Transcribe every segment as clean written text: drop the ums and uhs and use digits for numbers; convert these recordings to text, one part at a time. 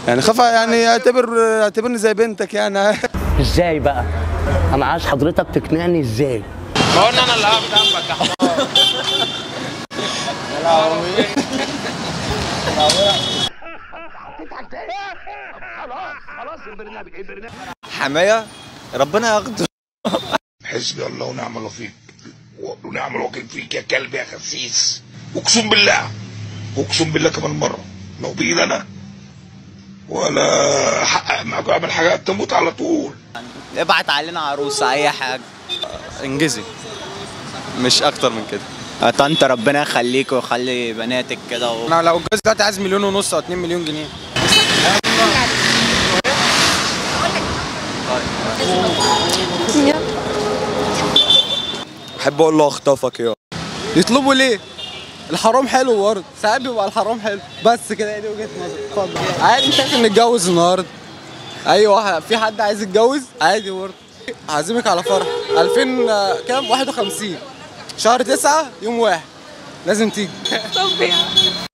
يعني خاف، يعني اعتبرني زي بنتك يعني. ازاي بقى؟ انا عايز حضرتك تقنعني ازاي؟ ما قلنا انا اللي هقف جنبك يا حمار. حماية ربنا ياخده. حسبي الله ونعم الوكيل ونعم الوكيل فيك يا كلب يا خسيس. اقسم بالله اقسم بالله كمان مره لو بايد انا ولا حقق معاك اعمل حاجات تموت على طول. ابعت علينا عروسه اي حاجه انجزي، مش اكتر من كده. طنط ربنا يخليك ويخلي بناتك كده انا لو اتجوزت دلوقتي عايز 1.5 مليون او 2 مليون جنيه. احب اقول له اخطفك يا. يطلبوا ليه؟ الحرام حلو برضه، ساعات بيبقى الحرام حلو، بس كده دي وجهة نظري. اتفضل. عادي، مش عايز نتجوز النهارده. اي واحد، في حد عايز يتجوز عادي برضه. هعزمك على فرح 2000 كام 51 شهر 9 يوم 1 لازم تيجي. طب يعني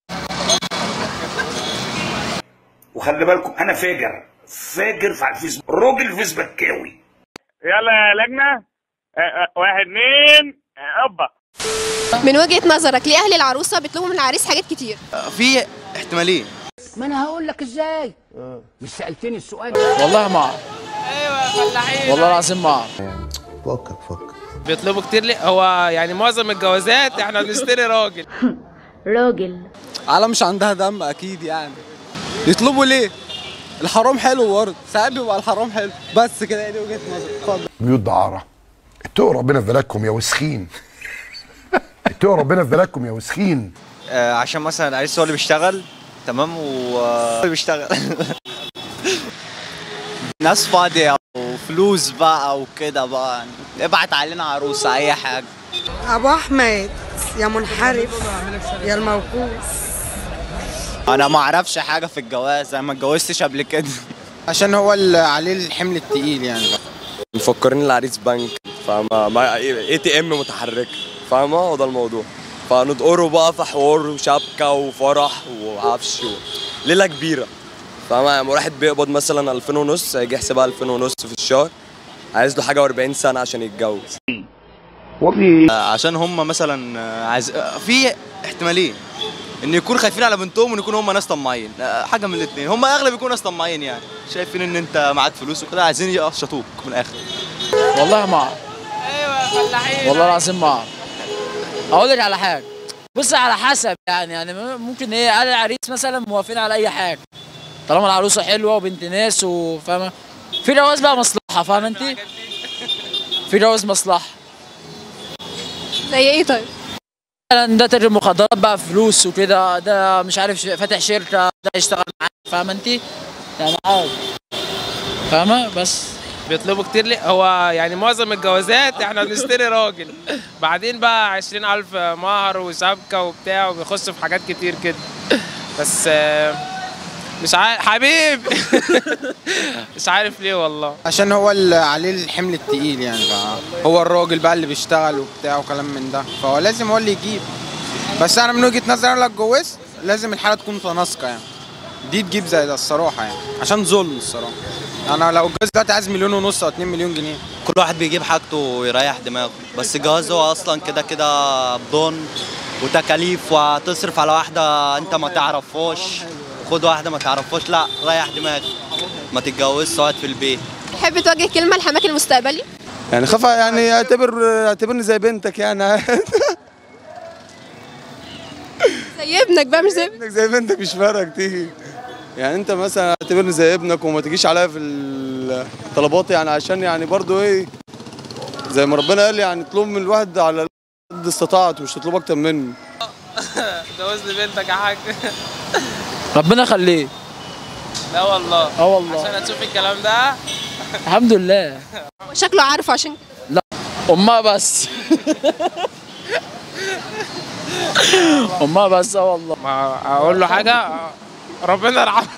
وخلي بالكم انا فاجر في الفيسبوك، راجل فيسبوكاوي. يلا يا لجنه، 1 2 هوبا. من وجهة نظرك ليه اهل العروسة بيطلبوا من العريس حاجات كتير؟ في احتمالين. ما انا هقول لك ازاي؟ مش سألتني السؤال؟ والله ما اعرف. ايوه يا فلاحين، والله العظيم ما اعرف. فكر. بيطلبوا كتير ليه؟ هو يعني معظم الجوازات احنا بنشتري راجل. عالم مش عندها دم اكيد يعني. يطلبوا ليه؟ الحرام حلو برضه، ساعات بيبقى الحرام حلو، بس كده دي وجهة نظري. اتفضل. بيوت دعاره، اتقوا ربنا في بلادكم يا وسخين. اتقوا ربنا في بلادكم يا وسخين. عشان مثلا العريس هو اللي بيشتغل، تمام، بيشتغل. ناس فاضيه وفلوس بقى وكده بقى، ابعت علينا عروسه اي حاجه. ابو احمد يا منحرف يا الموقوف. انا ما اعرفش حاجه في الجواز، انا ما اتجوزتش قبل كده. عشان هو اللي عليه الحمل التقيل يعني. مفكرين العريس بنك، فاهمة؟ مع اي تي ام متحركة، فاهمة؟ هو ده الموضوع. فندقره بقى في حوار وشبكة وفرح وعفش ليلة كبيرة، فاهمة؟ يعني واحد بيقبض مثلا 2500، هيجي يحسبها 2500 في الشهر، عايز له حاجة و40 سنة عشان يتجوز. عشان هم مثلا عايز، في احتمالين ان يكونوا خايفين على بنتهم وان يكونوا هم ناس طماعين، حاجه من الاثنين. هم اغلب يكونوا ناس طماعين، يعني شايفين ان انت معاك فلوس وكده، عايزين يقشطوك من الاخر. والله ما اعرف. ايوه يا فلاحين، والله العظيم ما اعرف. اقول لك على حاجه، بص على حسب يعني ممكن ايه، اهل العريس مثلا موافقين على اي حاجه طالما العروسه حلوه وبنت ناس وفاهمه. في جواز بقى مصلحه، فاهمه انت؟ في جواز مصلحه. زي ايه طيب؟ مثلا ده تاجر مخدرات بقى، فلوس وكده، ده مش عارف فاتح شركه، ده يشتغل معاك، فاهمه انت؟ يعني عادي، فاهمه؟ بس بيطلبوا كتير ليه؟ هو يعني معظم الجوازات احنا بنشتري راجل، بعدين بقى 20,000 مهر وشبكه وبتاع، وبيخش في حاجات كتير كده. بس مش عارف حبيب. مش عارف ليه والله. عشان هو اللي عليه الحمل التقيل يعني بقى. هو الراجل بقى اللي بيشتغل وبتاع وكلام من ده، فهو لازم هو اللي يجيب. بس انا من وجهة نظري انا لو اتجوزت لازم الحاله تكون متناسقه يعني. دي تجيب زي ده الصراحه يعني، عشان ظلم الصراحه. انا لو اتجوزت دلوقتي عايز 1.5 مليون او 2 مليون جنيه. كل واحد بيجيب حاجته ويريح دماغه، بس الجواز هو اصلا كده كده بدون وتكاليف، وهتصرف على واحده انت ما تعرفهاش، خد واحده ما تعرفهاش، لا ريح دماغك، ما تتجوزش، اقعد في البيت. تحب توجه كلمة لحماك المستقبلي؟ يعني خاف، يعني اعتبرني زي بنتك يعني. زي ابنك بقى، مش زي ابنك. زي بنتك مش فارقة كتير. يعني انت مثلا اعتبرني زي ابنك وما تجيش عليا في الطلبات، يعني عشان يعني برضو ايه، زي ما ربنا قال يعني اطلب من الواحد على قد استطاعته، مش تطلب اكتر منه. جوزني بنتك يا حاج. ربنا يخليه. لا والله. والله. عشان هتشوف الكلام ده. الحمد لله. شكله عارفه عشان كده. لا، امها بس. امها بس. والله. ما اقول له حاجه، ربنا يرحمه.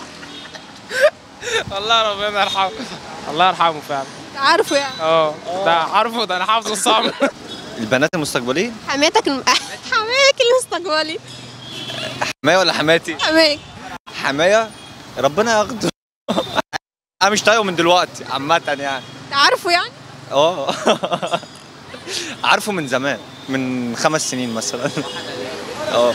والله ربنا يرحمه، الله يرحمه فعلا. عارفه يعني. ده عارفه، ده انا حافظه الصعب. البنات المستقبليين. حماتك حماك المستقبلي. حماية ولا حماتي؟ حماك. حماية ربنا ياخده. انا مش طايقه من دلوقتي عامه يعني. تعرفوا يعني؟ اه. عارفه من زمان، من 5 سنين مثلا. اه.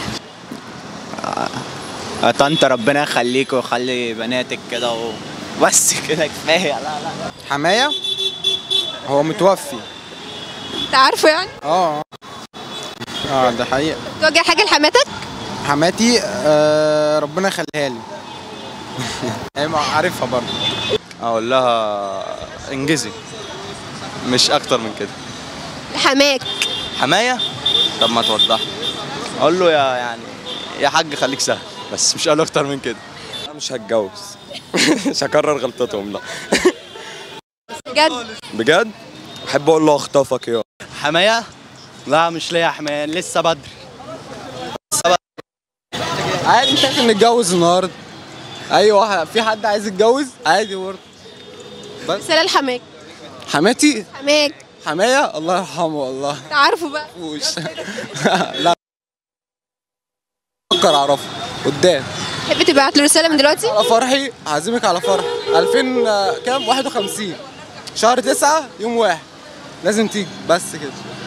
طنط ربنا يخليك ويخلي بناتك كده بس كده كفايه. لا حماية هو متوفي. تعرفوا يعني؟ اه ده حقيقة. توجه حاجة لحماتك؟ حماتي ربنا يخليها لي. هي عارفها برضه. اقول لها انجزي، مش اكتر من كده. لحماك؟ حمايه؟ طب ما توضح. اقول له يا حاج خليك سهل، بس مش قال اكتر من كده. انا مش هتجوز. مش هكرر غلطتهم. لا. بجد؟ بجد؟ احب اقول له اخطفك يا حمايه. لا مش ليا حمايه، لسه بدري. عادي ممكن نتجوز النهارده. ايوه في حد عايز يتجوز عادي برضه. بس رسالة لحماك؟ حماتي حماك؟ حماية الله يرحمه والله. تعرفوا بقى؟ لا فكر اعرفه قدام. تحب تبعت له رسالة من دلوقتي؟ على فرحي هعزمك على فرح 2000 كام 51 شهر 9 يوم 1 لازم تيجي بس كده.